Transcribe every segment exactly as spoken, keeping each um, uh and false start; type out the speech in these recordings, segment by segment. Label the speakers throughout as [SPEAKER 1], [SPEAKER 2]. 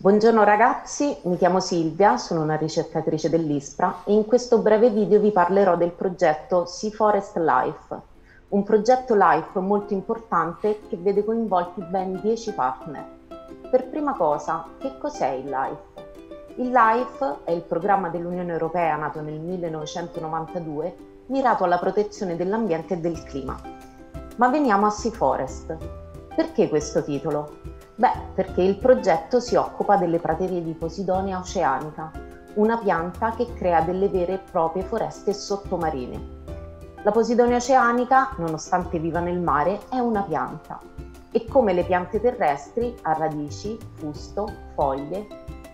[SPEAKER 1] Buongiorno ragazzi, mi chiamo Silvia, sono una ricercatrice dell'ISPRA e in questo breve video vi parlerò del progetto Sea Forest Life, un progetto LIFE molto importante che vede coinvolti ben dieci partner. Per prima cosa, che cos'è il LIFE? Il LIFE è il programma dell'Unione Europea nato nel millenovecentonovantadue mirato alla protezione dell'ambiente e del clima. Ma veniamo a Sea Forest. Perché questo titolo? Beh, perché il progetto si occupa delle praterie di Posidonia oceanica, una pianta che crea delle vere e proprie foreste sottomarine. La Posidonia oceanica, nonostante viva nel mare, è una pianta e come le piante terrestri ha radici, fusto, foglie,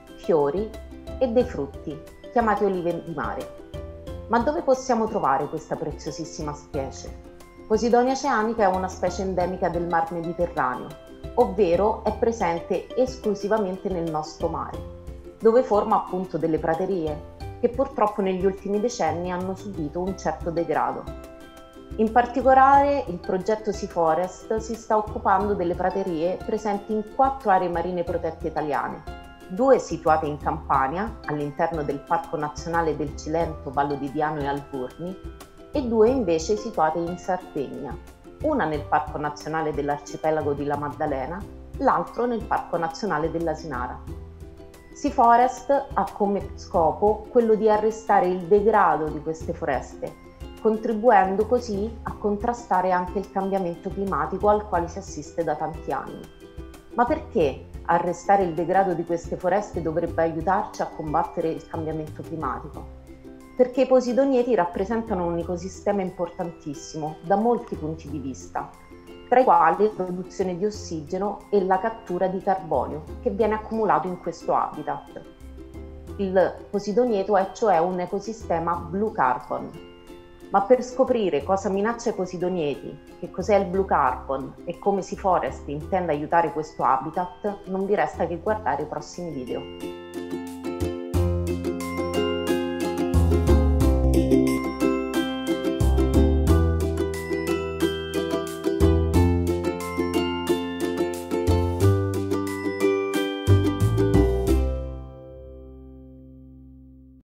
[SPEAKER 1] fiori e dei frutti, chiamati olive di mare. Ma dove possiamo trovare questa preziosissima specie? Posidonia oceanica è una specie endemica del Mar Mediterraneo, ovvero è presente esclusivamente nel nostro mare, dove forma appunto delle praterie che purtroppo negli ultimi decenni hanno subito un certo degrado. In particolare il progetto Sea Forest si sta occupando delle praterie presenti in quattro aree marine protette italiane, due situate in Campania, all'interno del Parco Nazionale del Cilento, Vallo di Diano e Alburni, e due invece situate in Sardegna, una nel Parco Nazionale dell'Arcipelago di La Maddalena, l'altro nel Parco Nazionale dell'Asinara. Sea Forest ha come scopo quello di arrestare il degrado di queste foreste, contribuendo così a contrastare anche il cambiamento climatico al quale si assiste da tanti anni. Ma perché arrestare il degrado di queste foreste dovrebbe aiutarci a combattere il cambiamento climatico? Perché i posidonieti rappresentano un ecosistema importantissimo da molti punti di vista, tra i quali la produzione di ossigeno e la cattura di carbonio che viene accumulato in questo habitat. Il posidonieto è cioè un ecosistema blue carbon. Ma per scoprire cosa minaccia i posidonieti, che cos'è il blue carbon e come Sea Forest intende aiutare questo habitat, non vi resta che guardare i prossimi video.